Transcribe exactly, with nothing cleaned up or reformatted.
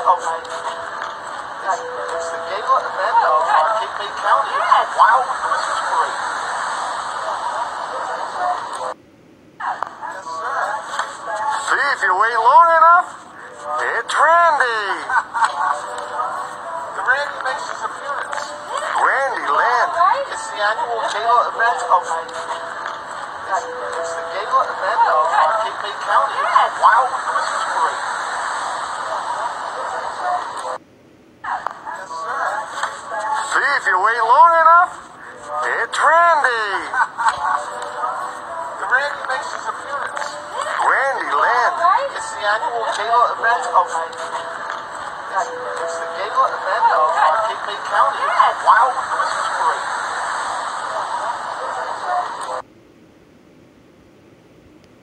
of it's the gala event of Cape May County Wild Christmas Parade. Yes, sir. See, if you wait long enough, it's Randy. The Randy makes his appearance. Randyland. It's the annual gala event of it's the gala event of Cape May County Wild Christmas Parade. Yes, sir. See, if you wait long enough, it's Randy. The Randy makes his appearance. Randyland. It's the annual gala event of it's the gala event of Cape May County Wild Christmas Parade.